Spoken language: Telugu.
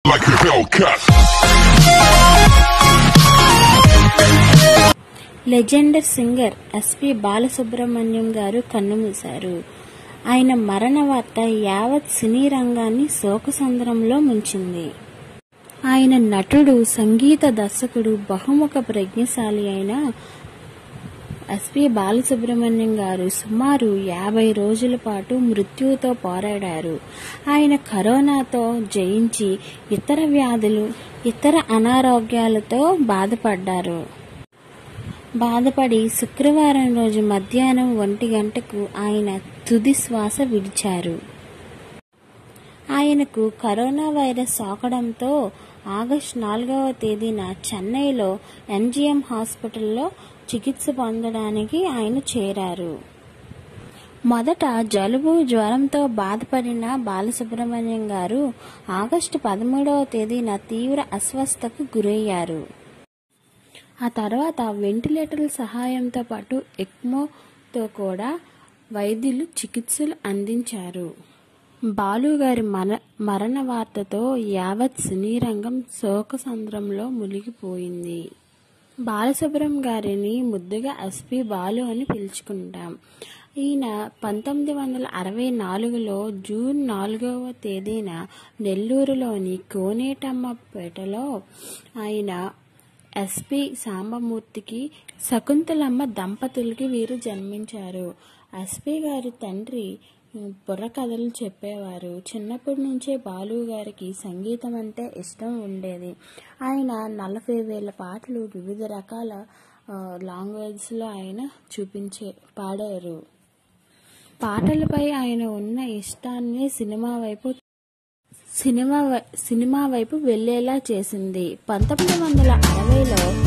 like a Hellcat. Legendary singer S P Balasubrahmanyam garu కన్నుమూశారు. ఆయన మరణ వార్త యావత్ సినీ రంగాన్ని శోకసంద్రంలో ముంచింది. ఆయన నటుడు, సంగీత దర్శకుడు, బహుముఖ ప్రజ్ఞశాలి అయిన ఎస్పి బాలసుబ్రహ్మణ్యం గారు సుమారు 50 రోజుల పాటు మృత్యువుతో పోరాడారు. ఆయన కరోనాతో జయించి ఇతర వ్యాధులు, ఇతర అనారోగ్యాలతో బాధపడి శుక్రవారం రోజు మధ్యాహ్నం 1 గంటకు ఆయన తుది శ్వాస విడిచారు. ఆయనకు కరోనా వైరస్ సోకడంతో ఆగస్టు 4వ తేదీన చెన్నైలో ఎంజిఎం హాస్పిటల్లో చికిత్స పొందడానికి ఆయన చేరారు. మొదట జలుబు, జ్వరంతో బాధపడిన బాలసుబ్రహ్మణ్యం గారు ఆగస్టు 13వ తేదీన తీవ్ర అస్వస్థతకు గురయ్యారు. ఆ తర్వాత వెంటిలేటర్ల సహాయంతో పాటు ఎక్మోతో కూడా వైద్యులు చికిత్సలు అందించారు. బాలు గారి మరణ వార్తతో యావత్ సినీ రంగం శోకసంద్రంలో మునిగిపోయింది. బాలసుబ్రహ్మణ్యం గారిని ముద్దుగా ఎస్పి బాలు అని పిలుచుకుంటాం. ఈయన 1964లో జూన్ 4వ తేదీన నెల్లూరులోని కోనేటమ్మపేటలో ఆయన ఎస్పి సాంబమూర్తికి, శకుంతలమ్మ దంపతులకి వీరు జన్మించారు. ఎస్పి గారి తండ్రి బుర్రకథలు చెప్పేవారు. చిన్నప్పటి నుంచే బాలు గారికి సంగీతం అంటే ఇష్టం ఉండేది. ఆయన 40,000 పాటలు వివిధ రకాల లాంగ్వేజ్లో ఆయన పాడారు. పాటలపై ఆయన ఉన్న ఇష్టాన్ని సినిమా వైపు వెళ్లేలా చేసింది. 1960లో